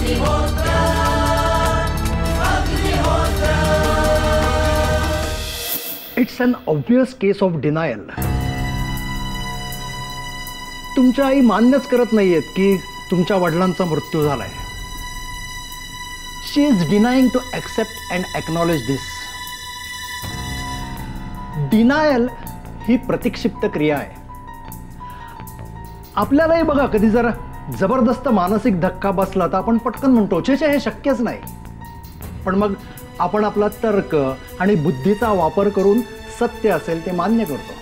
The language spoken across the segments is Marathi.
It's an obvious case of denial. तुमच्या आई मान्यच करत नाहीयेत की तुमच्या वडिलांचा मृत्यू झालाय. She is denying to accept and acknowledge this. Denial ही प्रतिक्षिप्त क्रिया आहे. आपल्यालाही बघा कधी जर जबरदस्त मानसिक धक्का बसला तर आपण पटकन म्हणतो छे हे शक्यच नाही. पण मग आपण आपला तर्क आणि बुद्धीचा वापर करून सत्य असेल ते मान्य करतो.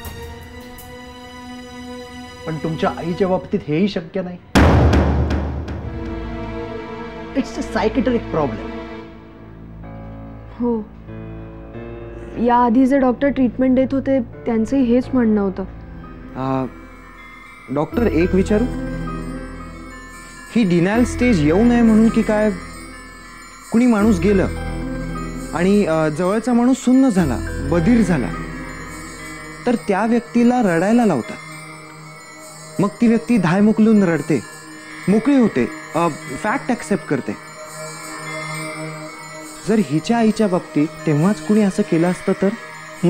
पण तुमच्या आईच्या बाबतीत हेही शक्य नाही. It's a psychiatric problem. हो, याआधी जे डॉक्टर ट्रीटमेंट देत होते त्यांचंही हेच म्हणणं होतं. डॉक्टर एक विचारू, ही डिनायल स्टेज येऊ नये म्हणून की काय कुणी माणूस गेलं आणि जवळचा माणूस सुन्न झाला, बधीर झाला, तर त्या व्यक्तीला रडायला लावतात. मग ती व्यक्ती धाय मोकलून रडते, मोकळी होते, फॅक्ट ॲक्सेप्ट करते. जर हिच्या आईच्या बाबतीत तेव्हाच कुणी असं केलं असतं तर?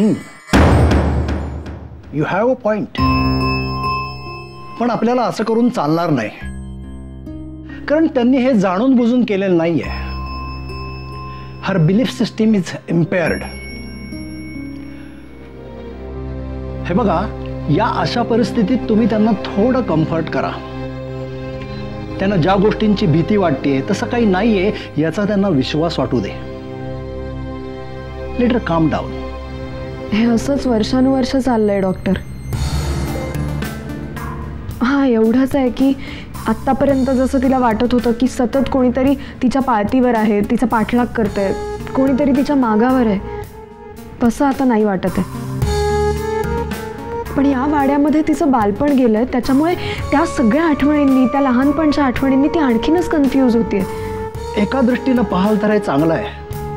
You have a point. पण आपल्याला असं करून चालणार नाही, कारण त्यांनी हे जाणून बुजून केलेलं नाहीये. Her belief system is impaired. हे बघा, या अशा परिस्थितीत तुम्ही त्यांना थोडं कम्फर्ट करा. त्यांना ज्या गोष्टींची भीती वाटते तसं काही नाहीये याचा त्यांना विश्वास वाटू दे. लेट हर काम डाऊन. हे असंच वर्षानुवर्ष चाललंय डॉक्टर. हा एवढंच आहे की आत्तापर्यंत जसं तिला वाटत होतं की सतत कोणीतरी तिच्या पाळतीवर आहे, तिचा पाठलाग करतंय, कोणीतरी तिच्या मागावर आहे, तसं आता नाही वाटत आहे. पण या वाड्यामध्ये तिचं बालपण गेलंय, त्याच्यामुळे त्या सगळ्या आठवणींनी, त्या लहानपणच्या आठवणींनी ती आणखीनच कन्फ्यूज होतीये. एका दृष्टीनं पाहाल तर हे चांगलं आहे.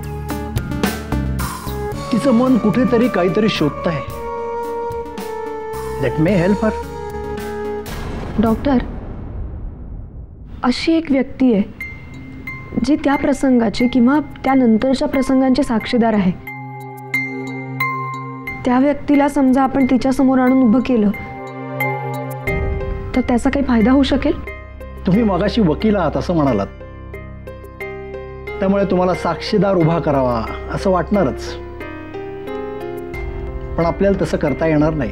तिचं मन कुठेतरी काहीतरी शोधत आहे. That may help her. Doctor, अशी एक व्यक्ती आहे जी त्या प्रसंगाची किंवा त्यानंतरच्या प्रसंगांची साक्षीदार आहे. त्या व्यक्तीला समजा आपण तिच्या समोर आणून उभं केलं तर त्याचा काही फायदा होऊ शकेल? तुम्ही मगाशी वकील आहात असं म्हणालात, त्यामुळे तुम्हाला साक्षीदार उभा करावा असं वाटणारच. पण आपल्याला तसं करता येणार नाही.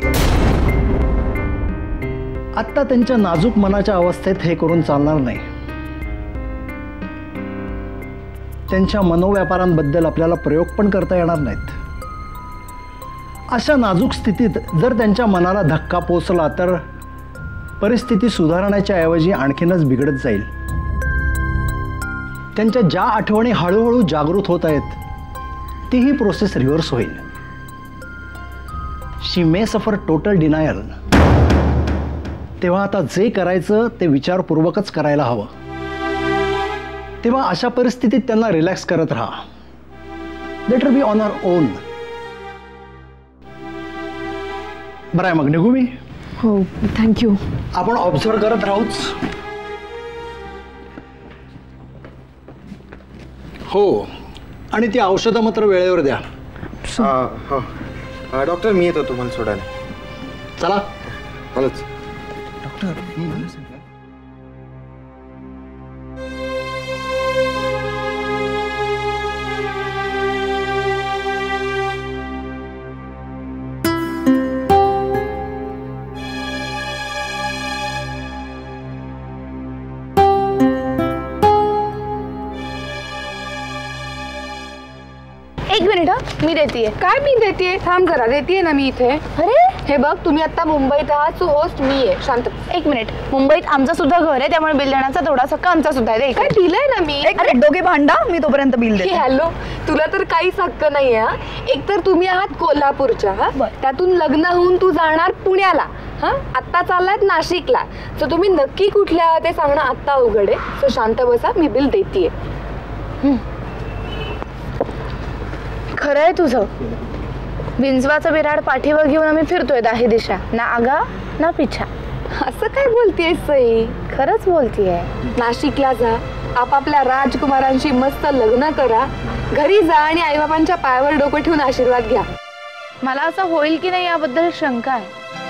आत्ता त्यांच्या नाजूक मनाच्या अवस्थेत हे करून चालणार नाही. त्यांच्या मनोव्यापारांबद्दल आपल्याला प्रयोग पण करता येणार नाहीत. अशा नाजूक स्थितीत जर त्यांच्या मनाला धक्का पोचला तर परिस्थिती सुधारण्याच्या ऐवजी आणखीनच बिघडत जाईल. त्यांच्या ज्या आठवणी हळूहळू जागृत होत आहेत तीही प्रोसेस रिव्हर्स होईल. शी मे सफर टोटल डिनायल. तेव्हा आता जे करायचं ते विचारपूर्वकच करायला हवं. तेव्हा अशा परिस्थितीत त्यांना रिलॅक्स करत राहा. Let her be on our own. बरं आहे, मग निघू मी? हो, थँक्यू. आपण ऑब्झर्व करत राहूच. हो, आणि ती औषधं मात्र वेळेवर द्या. डॉक्टर मी येतो तुम्हाला सोडायला. चला. चालच. एक मिनिट, मी देतीये. काय मी देतीये? थांब जरा, देतीये ना मी इथे. अरे हे बघ, तुम्ही आता मुंबईत आहात, सो होस्ट मी आहे. शांत. एक मिनिट, मुंबईत आमचं सुद्धा घर आहे, त्यामुळे बिल देण्याचा थोडासा हक्क आमचा सुद्धा आहे. काय दिलंय ना मी. अरे दोघे भांडा, मी तोपर्यंत बिल देते. हॅलो, तुला तर काहीच हक्क नाहीये. हा, एक तर तुम्ही आहात कोल्हापूरच्या, हा, त्यातून लग्न होऊन तू जाणार पुण्याला, हा, आत्ता चाललात नाशिकला. सो तुम्ही नक्की कुठल्या आहात ते सांगणं आत्ता अवघड आहे. सो शांत बसा, मी बिल देतीये. खरं आहे तुझं. विंचवाचं बिराड पाठीवर घेऊन आम्ही फिरतोय दाही दिशा, ना आगा ना पिछा. असं काय बोलतेय सई? खरंच बोलतेय. नाशिकला जा, आपापल्या राजकुमारांशी मस्त लग्न करा, घरी जा आणि आईबाबांच्या पायावर डोकं ठेवून आशीर्वाद घ्या. मला असं होईल की नाही याबद्दल शंका आहे.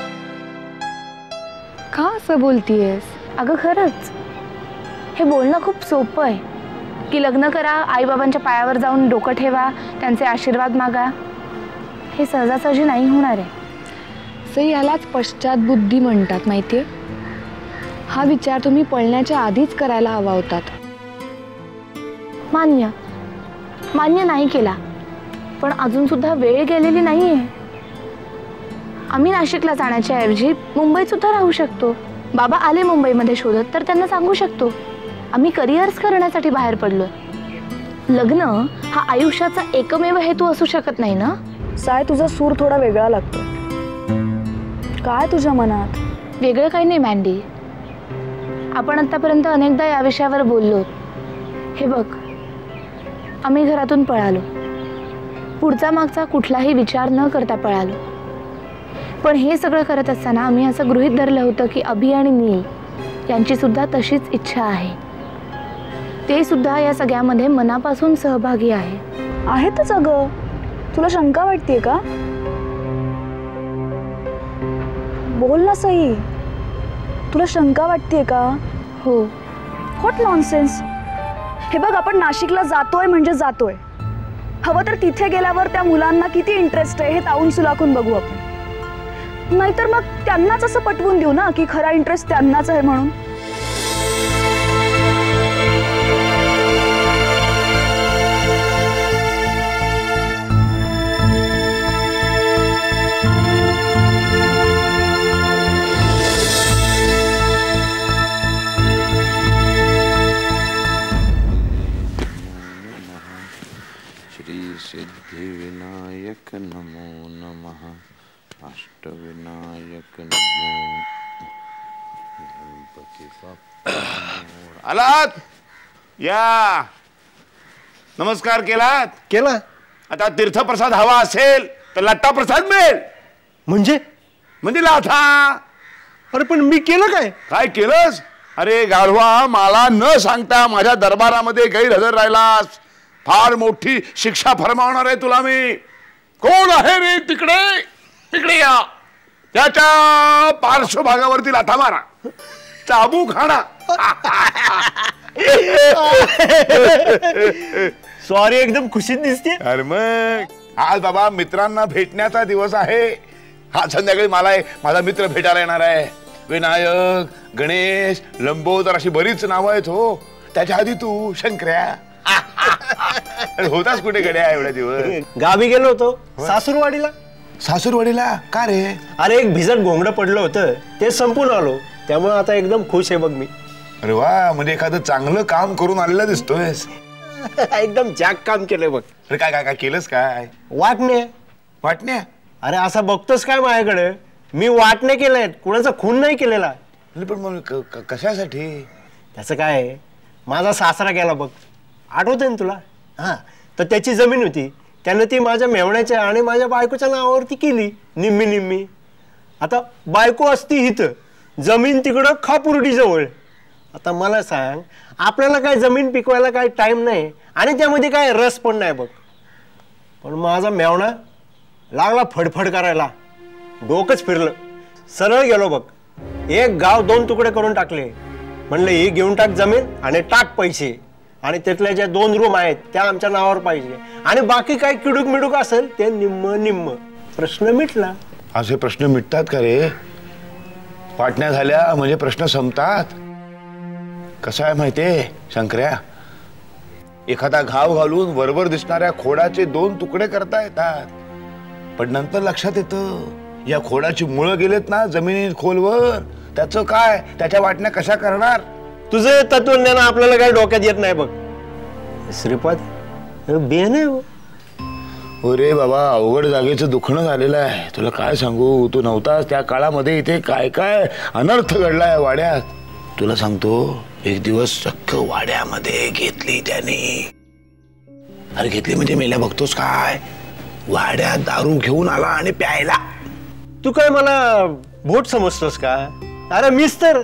का असं बोलतीयस? अगं खरंच हे बोलणं खूप सोपं आहे की लग्न करा, आईबाबांच्या पायावर जाऊन डोकं ठेवा, त्यांचे आशीर्वाद मागा. हे सहजासहजी नाही होणार आहे. सई, यालाच पश्चात बुद्धी म्हणतात माहितीये. हा विचार तुम्ही पळण्याच्या आधीच करायला हवा होतात. मान्य नाही केला, पण अजून सुद्धा वेळ गेलेली नाहीये. आम्ही नाशिकला जाण्याच्या ऐवजी मुंबईत सुद्धा राहू शकतो. बाबा आले मुंबईमध्ये शोधत तर त्यांना सांगू शकतो आम्ही करिअर्स करण्यासाठी बाहेर पडलो. लग्न हा आयुष्याचा एकमेव हेतू असू शकत नाही ना. साय, तुझा सूर थोडा वेगळा लागतो. काय तुझ्या मनात? वेगळं काही नाही मॅन्डी. आपण आतापर्यंत अनेकदा या विषयावर बोललो. हे बघ, आम्ही घरातून पळालो, पुढचा मागचा कुठलाही विचार न करता पळालो. पण हे सगळं करत असताना आम्ही असं गृहीत धरलं होतं की अभि आणि नील यांची सुद्धा तशीच इच्छा आहे. ते सुद्धा या सगळ्यामध्ये मनापासून सहभागी आहेतच. अगं, तुला शंका वाटतेय का? बोल ना सई, तुला शंका वाटतेय का? हो. What nonsense. हे बघ, आपण नाशिकला जातोय म्हणजे जातोय. हवं तर तिथे गेल्यावर त्या मुलांना किती इंटरेस्ट आहे हे तावून सुलाखून बघू आपण. नाहीतर मग त्यांनाच असं पटवून देऊ ना की खरा इंटरेस्ट त्यांनाच आहे म्हणून. सिद्धिविनायक नमो नमः. अष्टविनायक नमो. गणपती बाप्पा आलात. या नमस्कार केलात? केला. आता तीर्थप्रसाद हवा असेल तर लट्टा प्रसाद मिळेल. म्हणजे लाथा. अरे पण मी केलं काय? काय केलंस? अरे गाढवा, मला न सांगता माझ्या दरबारामध्ये गैरहजर राहिलास. फार मोठी शिक्षा फरमावणार आहे तुला मी. कोण आहे रे तिकडे? तिकडे या. त्याच्या पार्श्वभागावरती लाथा मारा, चाबूक हाणा. सॉरी, एकदम खुशीत दिसते. अरे मग आज बाबा मित्रांना भेटण्याचा दिवस आहे. हा संध्याकाळी मला माझा मित्र भेटायला येणार आहे. विनायक, गणेश, लंबोदर अशी बरीच नावं आहेत. हो, त्याच्या आधी तू शंकर्या. होतास कुठे गड्या एवढ्या दिवस? गावी गेलो होतो, सासूरवाडीला. सासूरवाडीला का रे? अरे एक भिजत घोंगडं पडलं होतं, ते संपून आलो. त्यामुळे आता एकदम खुश आहे बघ मी. अरे वा, म्हणजे एखादं चांगलं काम करून आलेला दिसतोयस. एकदम जाग काम केलंय बघ. अरे काय काय काय केलंस? काय वाटण्या? अरे असं बघतोस काय माझ्याकडे? मी वाटणे केलंय, कुणाचा खून नाही केलेला. पण मग कशासाठी? त्याचं काय आहे, माझा सासरा गेला बघ, आठवतंय ना तुला? हां, तर त्याची जमीन होती, त्यानं ती माझ्या मेवण्याच्या आणि माझ्या बायकोच्या नावावरती केली, निम्मी निम्मी. आता बायको असती इथं, जमीन तिकडं खापुर्डीजवळ. आता मला सांग, आपल्याला काय जमीन पिकवायला काय टाईम नाही आणि त्यामध्ये काय रस पण नाही बघ. पण माझा मेवणा लागला फडफड करायला, डोकंच फिरलं. सरळ गेलो बघ, एक गाव दोन तुकडे करून टाकले. म्हणलं हे घेऊन टाक जमीन आणि टाक पैसे, आणि त्यातल्या ज्या 2 रूम आहेत त्या आमच्या नावावर पाहिजे, आणि बाकी काय किडूक मिडूक असेल ते निम्म निम्म. प्रश्न मिटला. असे प्रश्न मिटतात का रे? वाटण्या झाल्या म्हणजे प्रश्न संपतात? कसं आहे माहितीये शंकर्या, एखादा घाव घालून वरवर दिसणाऱ्या खोडाचे 2 तुकडे करता येतात, पण नंतर लक्षात येतं या खोडाची मुळं गेलेत ना जमिनीत खोलवर, त्याचं काय, त्याच्या वाटण्या कशा करणार? तुझं तत्वज्ञान आपल्याला काही डोक्यात येत नाही बघ. श्रीपाद बेन आहे. अरे बाबा, अवघड जागेचं दुखणं झालेलं आहे. तुला काय सांगू, तू नव्हतास त्या काळामध्ये इथे काय काय अनर्थ घडलाय वाड्यात. तुला सांगतो, एक दिवस चक्क वाड्यामध्ये घेतली त्याने. अरे घेतली म्हणजे मेल्या बघतोस काय, वाड्यात दारू घेऊन आला आणि प्यायला. तू काय मला भोट समजतोस का? अरे मीच तर.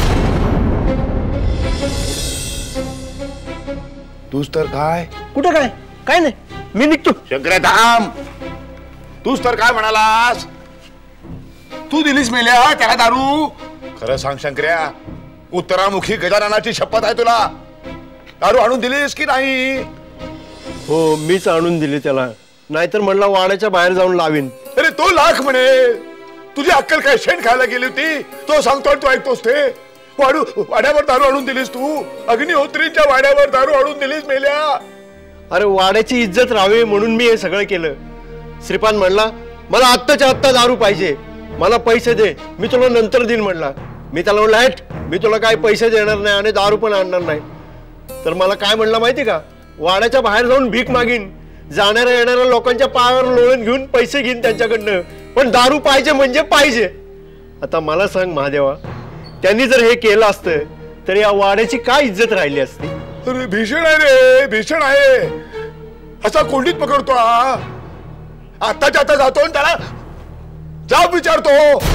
तूच तर काय. कुठं काय? काय नाही, मी निघतो. शंकर्या थांब. तूच तर काय म्हणालास? तू दिलीस मेल्या त्याला दारू. खरं सांग शंकर्या, उत्तरामुखी गजाननाची शपथ आहे तुला. दारू आणून दिलीस की नाही? हो, मीच आणून दिली त्याला, नाहीतर म्हणला वाड्याच्या बाहेर जाऊन लावीन. अरे तो लाख म्हणे. तुझी अक्कल काय शेण खायला गेली होती? तो सांगतोय तू ऐकतोस ते. वाड्यावर दारू आणून दिलीस तू. अग्निहोत्रीच्या वाड्यावर दारू आणून दिलीस मेल्या. अरे वाड्याची इज्जत राहावी म्हणून मी हे सगळं केलं. श्रीपाद म्हणला मला आत्ताच्या आत्ता दारू पाहिजे, मला पैसे दे, मी तुला नंतर देईन म्हणला. मी त्याला म्हणलं हट, मी तुला काय पैसे देणार नाही आणि दारू पण आणणार नाही. तर मला काय म्हणलं माहिती का? वाड्याच्या बाहेर जाऊन भीक मागीन, जाणाऱ्या येणाऱ्या लोकांच्या पायावर लोळून घेऊन पैसे घेईन त्यांच्याकडनं, पण दारू पाहिजे म्हणजे पाहिजे. आता मला सांग महादेवा, त्यांनी जर हे केलं असतं तर या वाड्याची काय इज्जत राहिली असती? अरे भीषण आहे रे, भीषण आहे. असा कोंडीत पकडतो हा. आत्ताच्या आता जातो आणि त्याला जाब विचारतो.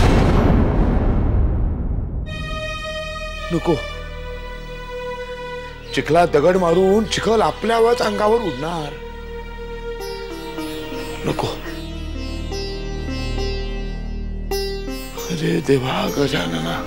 नको. चिखला दगड मारून चिखल आपल्यावरच अंगावर उडणार. नको. अरे देवा गजानना.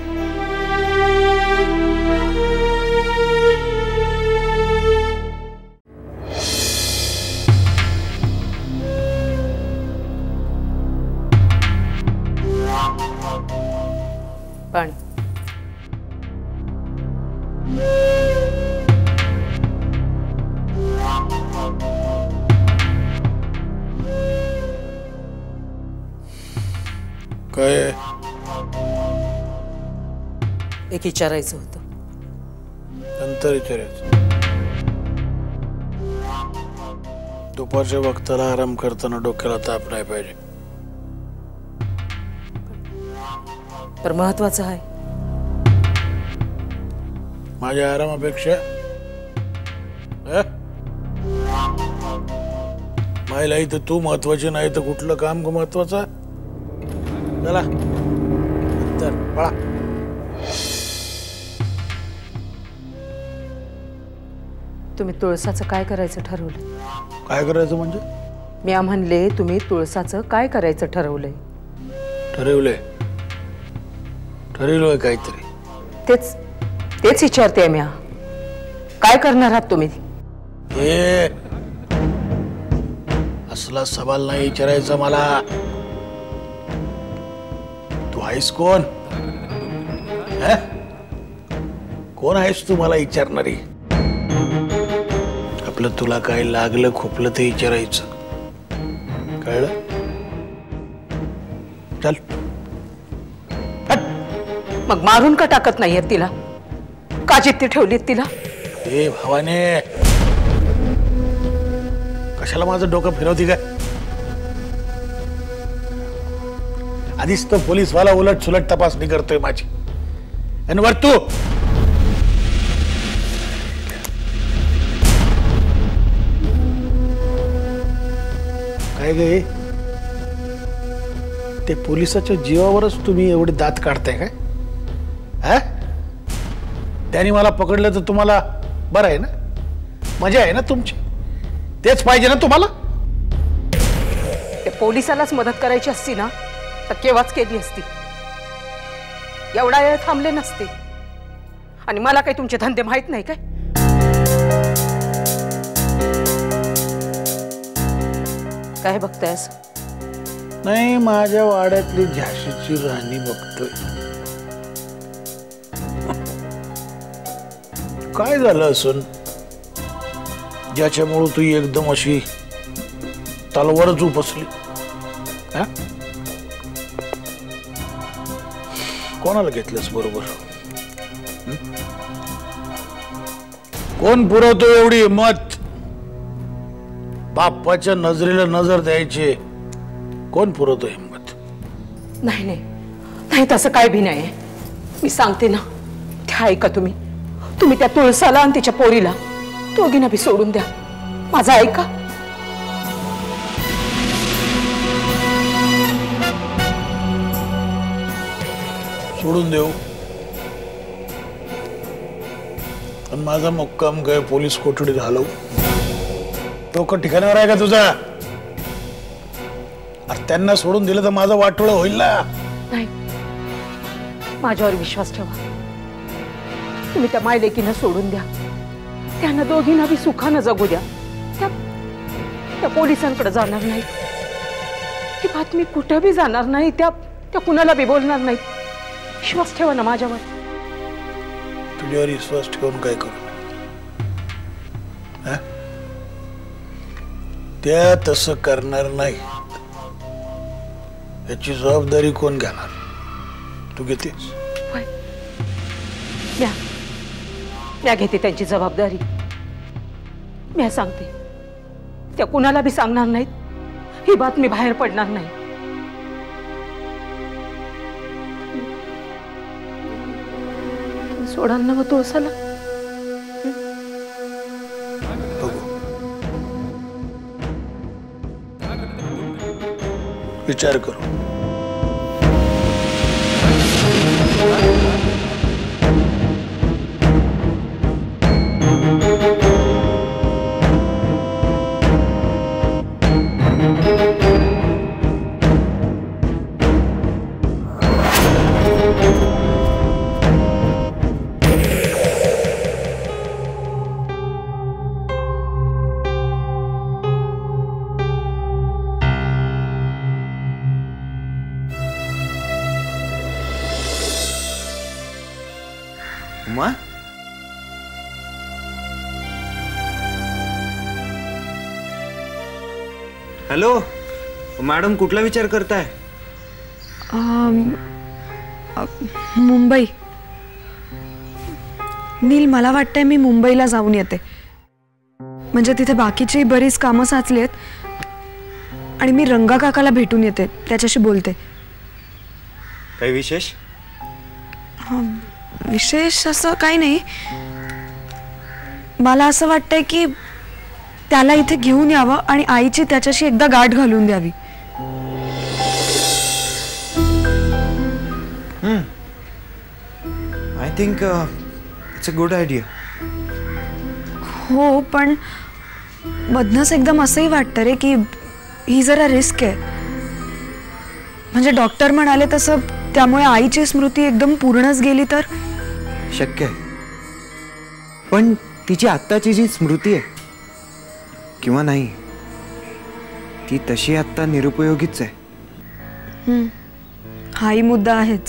पाणी. काय? एक विचारायचं होतं. नंतर विचारायचं. दुपारच्या वक्ताला आराम करताना डोक्याला ताप नाही पाहिजे. तर महत्वाचं आहे. माझ्या आरामापेक्षा मायला इथं तू महत्वाची नाही तर कुठलं काम महत्वाचं? चला नंतर पळा. तुम्ही तुळसाचं काय करायचं ठरवलं? काय करायचं म्हणजे? मी म्हणले तुम्ही तुळसाचं काय करायचं ठरवलंय? ठरवलंय काहीतरी. तेच तेच विचारते मी. काय करणार आहात तुम्ही? हे असला सवाल नाही विचारायचा मला. तू आहेस कोण? कोण आहेस तू मला विचारणारी? आपलं तुला काय लागलं खुपलं ते विचारायचं, कळलं? चल. मग मारून का टाकत नाहीये तिला? का जिद्दी ठेवलीत तिला? हे भावाने, कशाला माझं डोकं फिरवती काय? आधीच तो पोलीसवाला उलट सुलट तपासणी करतोय माझी, आणि वर तू काय गे? ते पोलिसाच्या जीवावरच तुम्ही एवढे दात काढताय काय? त्यांनी मला पकडलं तर तुम्हाला बरं आहे ना? मजा आहे ना तुमची? तेच पाहिजे ना तुम्हाला? ते पोलिसालाच मदत करायची असती ना तर केव्हाच केली असती. एवढा वेळ थांबले नसते. आणि मला काही तुमचे धंदे माहित नाही काय? काय बघतायस? नाही, माझ्या वाड्यातली झाशीची राणी बघतोय. काय झालं असून ज्याच्यामुळे तू एकदम अशी तलवारच उपसली? कोणाला घेतलंस बरोबर? कोण पुरवतो एवढी हिंमत? बाप्पाच्या नजरेला नजर द्यायची कोण पुरवतो हिंमत? नाही नाही नाही, तसं काय भी नाही. मी सांगते ना, ते ऐका तुम्ही. तुम्ही त्या तुळसाला आणि तिच्या पोरीला दोघींना भी सोडून द्या. माझं ऐका. सोडून देऊ आणि माझा मुक्काम काय पोलीस कोठडीत हलवू? डोकं ठिकाणावर आहे का तुझा? अरे त्यांना सोडून दिलं तर माझं वाटोळं होईल ना. नाही, माझ्यावर विश्वास ठेवा. तुम्ही त्या मायलेकीनं सोडून द्या. त्यांना दोघींना बी सुखानं जगू द्या. त्या पोलिसांकडे जाणार नाही. ही बातमी कुठं बी जाणार नाही. त्या कुणाला बी बोलणार नाही. विश्वास ठेवा ना माझ्यावर. तुझ्यावर विश्वास ठेवून काय करू? त्या तसं करणार नाही. याची जबाबदारी कोण घेणार? तू घेतेस? मी घेते त्यांची जबाबदारी. मी सांगते, त्या कुणाला बी सांगणार नाहीत. ही बातमी बाहेर पडणार नाही. सोडाल ना मग तुळसाला? विचार करू. उमा, हॅलो मॅडम, कुठला विचार करताय? मुंबई. नील, मला वाटतंय मी मुंबईला जाऊन येते. म्हणजे तिथे बाकीची बरीच कामं साचली आहेत आणि मी रंगा काकाला भेटून येते, त्याच्याशी बोलते. काही विशेष? विशेष असं काही नाही. मला असं वाटतंय की त्याला इथे घेऊन यावं आणि आईची त्याच्याशी एकदा गाठ घालून द्यावी. I think it's a good idea. हो, पण मधनंच एकदम असंही वाटतं रे की ही जरा रिस्क आहे. म्हणजे डॉक्टर म्हणाले तसं त्यामुळे आईची स्मृती एकदम पूर्णच गेली तर? शक्य आहे, पण तिची आत्ताची जी स्मृती आहे किंवा नाही, ती तशी आत्ता निरुपयोगीच आहे. हाही मुद्दा आहेच.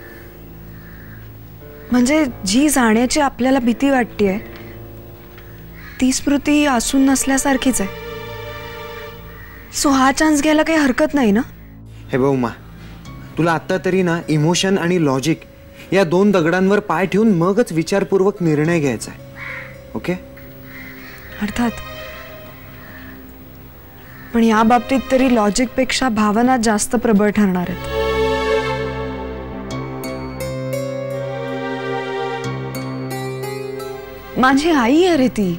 म्हणजे जी जाण्याची आपल्याला भीती वाटतेय ती स्मृती असून नसल्यासारखीच आहे. सो हा चान्स घ्यायला काही हरकत नाही ना? हे बघ उमा, तुला आत्ता तरी ना इमोशन आणि लॉजिक या दोन दगडांवर पाय ठेवून मगच विचारपूर्वक निर्णय घ्यायचा आहे. ओके? अर्थात. पण या बाबतीत तरी लॉजिकपेक्षा भावना जास्त प्रबळ ठरणार आहेत. माझी आई आहे रे ती.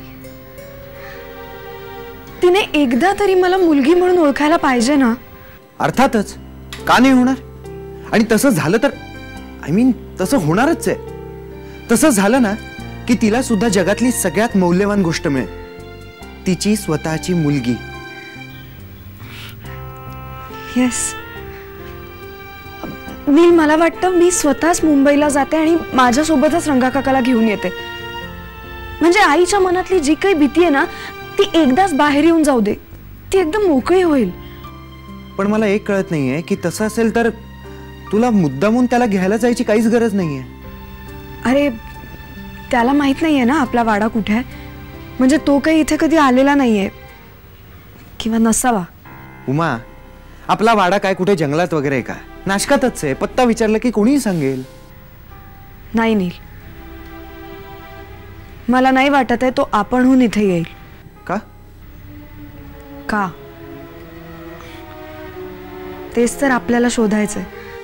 तिने एकदा तरी मला मुलगी म्हणून ओळखायला पाहिजे ना? अर्थातच, का नाही होणार? आणि तसं झालं तर आय मीन तसं होणारच आहे. तसं झालं ना की तिला सुद्धा जगातली सगळ्यात मौल्यवान गोष्ट मिळेल, तिची स्वतःची मुलगी. येस नील, मला वाटतं मी स्वतःच मुंबईला जाते आणि माझ्यासोबतच रंगा काकाला घेऊन येते. म्हणजे आईच्या मनातली जी काही भीती आहे ना ती एकदाच बाहेर येऊन जाऊ दे. ती एकदम मोकळी होईल. पण मला एक कळत नाहीये की तसं असेल तर तुला मुद्दामून त्याला घ्यायला जायची काहीच गरज नाहीये. अरे त्याला माहित नाहीये ना आपला वाडा कुठे आहे. म्हणजे तो काही इथे कधी आलेला नाहीये किंवा नसावा. उमा, आपला वाडा काय कुठे जंगलात वगैरे आहे का? नाशकातच आहे. पत्ता विचारला की कोणीही सांगेल. नाही नील, मला नाही वाटत आहे तो आपणहून इथे येईल. का? का? तेच तर आपल्याला शोधायचंय.